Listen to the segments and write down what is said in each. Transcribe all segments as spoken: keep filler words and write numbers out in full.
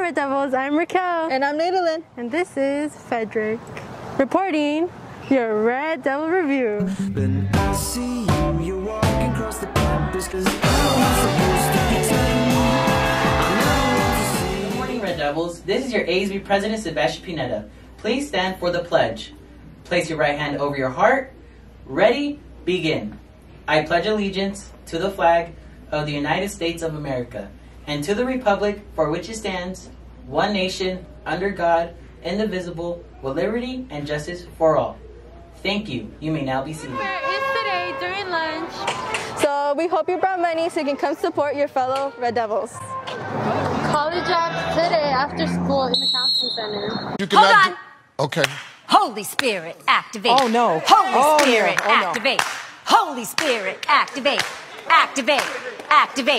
Red Devils, I'm Raquel. And I'm Nadalyn. And this is Frederick, reporting your Red Devil Review. When I see you, you're walking across the campus, 'cause I'm supposed to pretend I know what to see. Good morning, Red Devils. This is your A S B President, Sebastian Pineda. Please stand for the pledge. Place your right hand over your heart. Ready? Begin. I pledge allegiance to the flag of the United States of America and to the republic for which it stands, one nation, under God, indivisible, with liberty and justice for all. Thank you. You may now be seated. Where is today during lunch? So we hope you brought money so you can come support your fellow Red Devils. College jobs today after school in the counseling center. You Hold on. do- Okay. Holy Spirit, activate. Oh, no. Holy Oh, Spirit, no. Oh, no. activate. Holy Spirit, activate. Activate. Activate.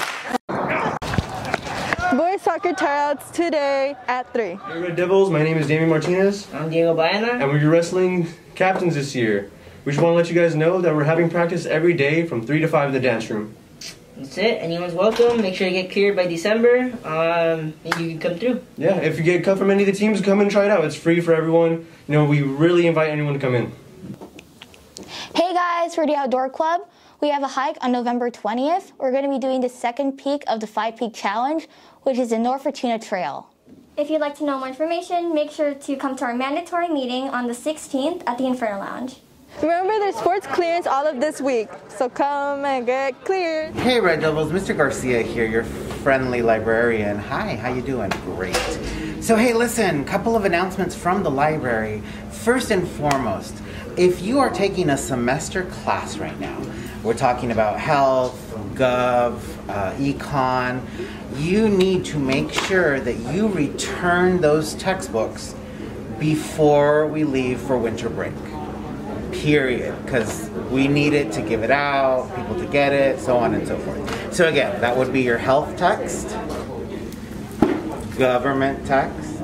Boys soccer tryouts today at three. Hey Red Devils, my name is Damian Martinez. I'm Diego Baena. And we're your wrestling captains this year. We just want to let you guys know that we're having practice every day from three to five in the dance room. That's it. Anyone's welcome. Make sure you get cleared by December. Um, and you can come through. Yeah, if you get cut from any of the teams, come and try it out. It's free for everyone. You know, we really invite anyone to come in. Hey guys, we're the Outdoor Club. We have a hike on November twentieth. We're going to be doing the second peak of the Five Peak Challenge, which is the North Fortuna Trail. If you'd like to know more information, make sure to come to our mandatory meeting on the sixteenth at the Inferno Lounge. Remember, there's sports clearance all of this week, so come and get cleared. Hey Red Devils, Mister Garcia here, your friendly librarian. Hi, how you doing? Great. So hey, listen, couple of announcements from the library. First and foremost, if you are taking a semester class right now, we're talking about health, gov, uh, econ, you need to make sure that you return those textbooks before we leave for winter break. Period. Because we need it to give it out, people to get it, so on and so forth. So again, that would be your health text, government text,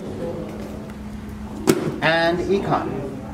and econ.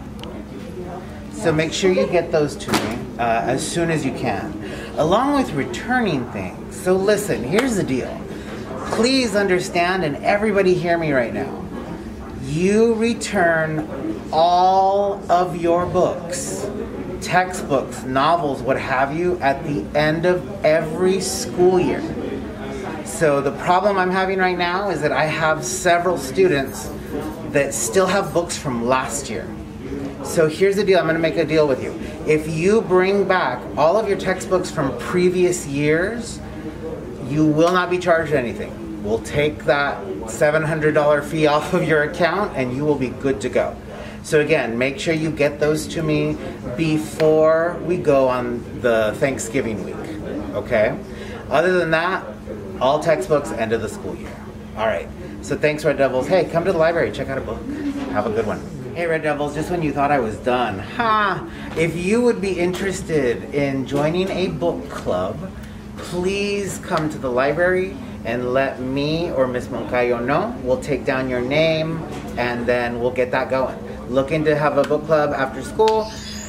So make sure you get those to me uh, as soon as you can, along with returning things. So listen, here's the deal. Please understand, and everybody hear me right now. You return all of your books, textbooks, novels, what have you, at the end of every school year. So the problem I'm having right now is that I have several students that still have books from last year. So here's the deal, I'm going to make a deal with you. If you bring back all of your textbooks from previous years, you will not be charged anything. We'll take that seven hundred dollar fee off of your account and you will be good to go. So again, make sure you get those to me before we go on the Thanksgiving week, okay? Other than that, all textbooks, end of the school year. All right, so thanks Red Devils. Hey, come to the library, check out a book. Have a good one. Hey Red Devils, just when you thought I was done, ha! If you would be interested in joining a book club, please come to the library and let me or Miss Moncayo know. We'll take down your name and then we'll get that going. Looking to have a book club after school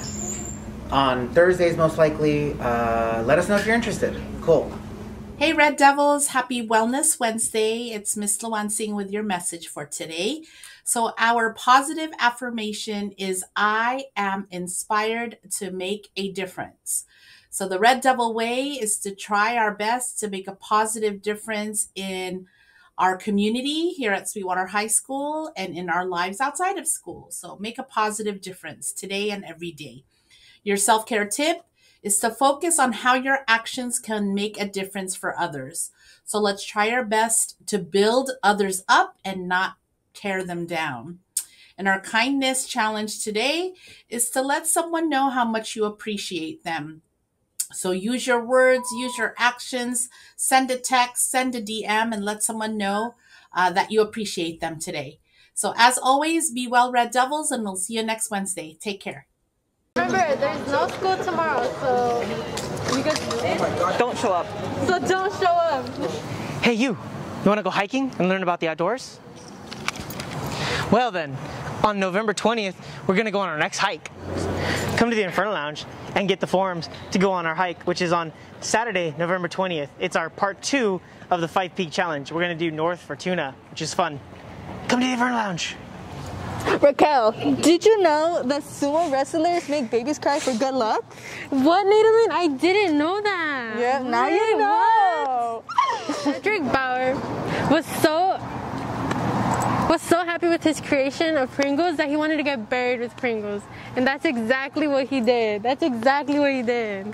on Thursdays most likely. Uh, let us know if you're interested. Cool. Hey Red Devils, happy Wellness Wednesday. It's Miss Lawan Singh with your message for today. So our positive affirmation is I am inspired to make a difference. So the Red Devil way is to try our best to make a positive difference in our community here at Sweetwater High School and in our lives outside of school. So make a positive difference today and every day. Your self-care tip is to focus on how your actions can make a difference for others. So let's try our best to build others up and not tear them down. And our kindness challenge today is to let someone know how much you appreciate them. So use your words, use your actions, send a text, send a D M, and let someone know uh, that you appreciate them today. So as always, be well, Red Devils, and we'll see you next Wednesday. Take care. Remember, there's no school tomorrow, so you guys don't show up. So don't show up. Hey, you. You want to go hiking and learn about the outdoors? Well then, on November twentieth, we're going to go on our next hike. come to the Inferno Lounge and get the forms to go on our hike, which is on Saturday, November twentieth. It's our part two of the Five Peak Challenge. We're going to do North Fortuna, which is fun. Come to the Inferno Lounge. Raquel, did you know that sumo wrestlers make babies cry for good luck? What, Nadalyn? I didn't know that. Yeah, now What? you know. Cedric Bauer was so was so happy with his creation of Pringles that he wanted to get buried with Pringles. And that's exactly what he did. That's exactly what he did.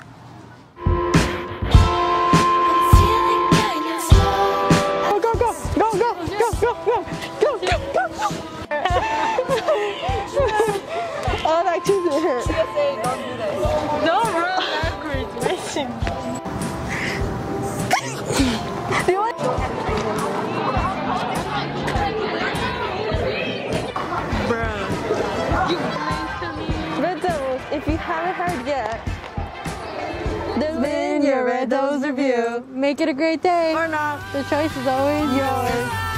Go, go, go, go, go, go, go, go, go, go, go, go. Oh, that cheese it hurt. Don't run backwards, listen. Do you want? Bro. Red Devils, if you haven't heard yet, there's been your Red Devils review. Make it a great day. Or not. The choice is always yours.